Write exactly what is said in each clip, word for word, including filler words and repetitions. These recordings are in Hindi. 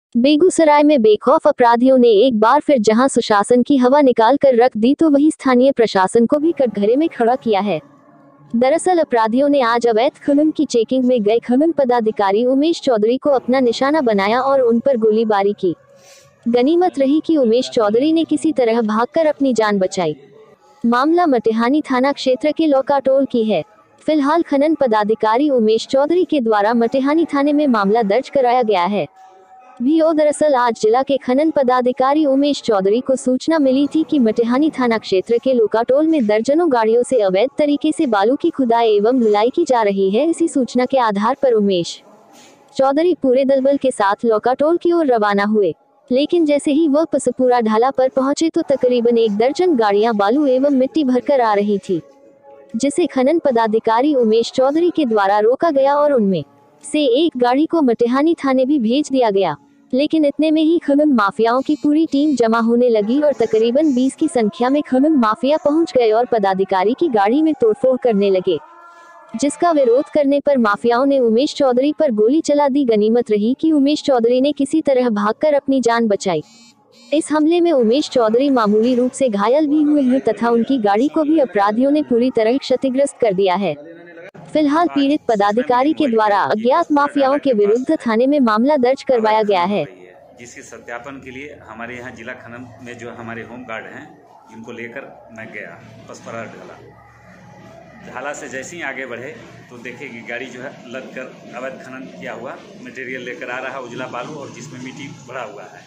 बेगूसराय में बेखौफ अपराधियों ने एक बार फिर जहां सुशासन की हवा निकाल कर रख दी तो वहीं स्थानीय प्रशासन को भी कटघरे में खड़ा किया है। दरअसल अपराधियों ने आज अवैध खनन की चेकिंग में गए खनन पदाधिकारी उमेश चौधरी को अपना निशाना बनाया और उन पर गोलीबारी की। गनीमत रही कि उमेश चौधरी ने किसी तरह भागकर अपनी जान बचाई। मामला मटिहानी थाना क्षेत्र के लौकाटोल की है। फिलहाल खनन पदाधिकारी उमेश चौधरी के द्वारा मटिहानी थाने में मामला दर्ज कराया गया है। वीओ दरअसल आज जिला के खनन पदाधिकारी उमेश चौधरी को सूचना मिली थी कि मटिहानी थाना क्षेत्र के लोकाटोल में दर्जनों गाड़ियों से अवैध तरीके से बालू की खुदाई एवं ढुलाई की जा रही है। इसी सूचना के आधार पर उमेश चौधरी पूरे दलबल के साथ लोकाटोल की ओर रवाना हुए, लेकिन जैसे ही वह पसपुरा ढाला पर पहुंचे तो तकरीबन एक दर्जन गाड़ियां बालू एवं मिट्टी भरकर आ रही थी, जिसे खनन पदाधिकारी उमेश चौधरी के द्वारा रोका गया और उनमें से एक गाड़ी को मटिहानी थाने भी भेज दिया गया। लेकिन इतने में ही खनन माफियाओं की पूरी टीम जमा होने लगी और तकरीबन बीस की संख्या में खनन माफिया पहुंच गए और पदाधिकारी की गाड़ी में तोड़फोड़ करने लगे, जिसका विरोध करने पर माफियाओं ने उमेश चौधरी पर गोली चला दी। गनीमत रही कि उमेश चौधरी ने किसी तरह भागकर अपनी जान बचाई। इस हमले में उमेश चौधरी मामूली रूप से घायल भी हुए हैं तथा उनकी गाड़ी को भी अपराधियों ने पूरी तरह क्षतिग्रस्त कर दिया है। फिलहाल पीड़ित पदाधिकारी के द्वारा अज्ञात माफियाओं के विरुद्ध थाने में मामला दर्ज करवाया गया है, जिसके सत्यापन के लिए हमारे यहाँ जिला खनन में जो हमारे होम गार्ड हैं, जिनको लेकर मैं गया पसपुरा ढाला ढाला से जैसे ही आगे बढ़े तो देखे कि गाड़ी जो है लद कर अवैध खनन किया हुआ मटेरियल लेकर आ रहा है, उजला बालू और जिसमें मिट्टी भरा हुआ है।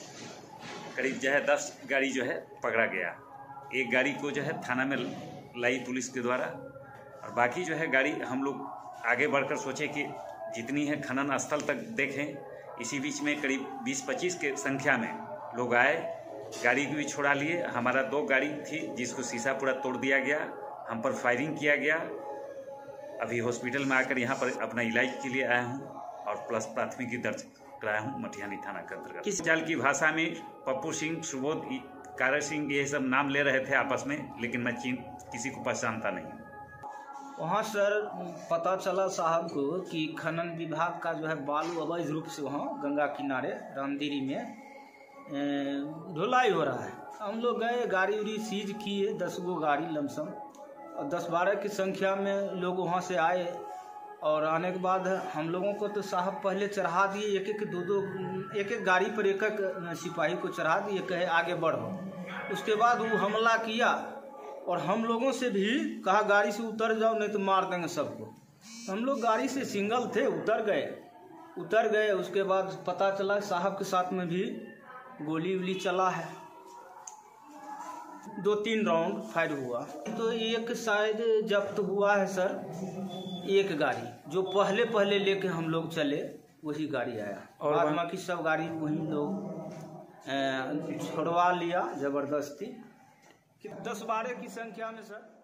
करीब जो है दस गाड़ी जो है पकड़ा गया। एक गाड़ी को जो है थाना में लाई पुलिस के द्वारा, और बाकी जो है गाड़ी हम लोग आगे बढ़कर सोचे कि जितनी है खनन स्थल तक देखें। इसी बीच में करीब बीस पच्चीस के संख्या में लोग आए, गाड़ी को भी छोड़ा लिए। हमारा दो गाड़ी थी जिसको शीशा पूरा तोड़ दिया गया, हम पर फायरिंग किया गया। अभी हॉस्पिटल में आकर यहाँ पर अपना इलाज के लिए आया हूँ और प्लस प्राथमिकी दर्ज कराया हूँ मटिहानी थाना के अंतर्गत। इस जाल की भाषा में पप्पू सिंह, सुबोध, कार सिंह ये सब नाम ले रहे थे आपस में, लेकिन मैं चीन किसी को पहचानता नहीं। वहाँ सर पता चला साहब को कि खनन विभाग का जो है बालू अवैध रूप से वहाँ गंगा किनारे रामदीरी में ढुलाई हो रहा है। हम लोग गए, गाड़ी उड़ी सीज किए, दस गो गाड़ी लमसम, और दस बारह की संख्या में लोग वहाँ से आए। और आने के बाद हम लोगों को तो साहब पहले चढ़ा दिए, एक एक दो दो एक एक गाड़ी पर एक एक सिपाही को चढ़ा दिए, कहे आगे बढ़ो। उसके बाद वो हमला किया और हम लोगों से भी कहा गाड़ी से उतर जाओ नहीं तो मार देंगे सबको। हम लोग गाड़ी से सिंगल थे, उतर गए उतर गए उसके बाद पता चला साहब के साथ में भी गोली वोली चला है, दो तीन राउंड फायर हुआ। तो एक शायद जब्त हुआ है सर, एक गाड़ी जो पहले पहले लेके हम लोग चले वही गाड़ी आया, और बाद बाकी सब गाड़ी वही लोग छुड़वा लिया ज़बरदस्ती। दस बारह की संख्या में सर।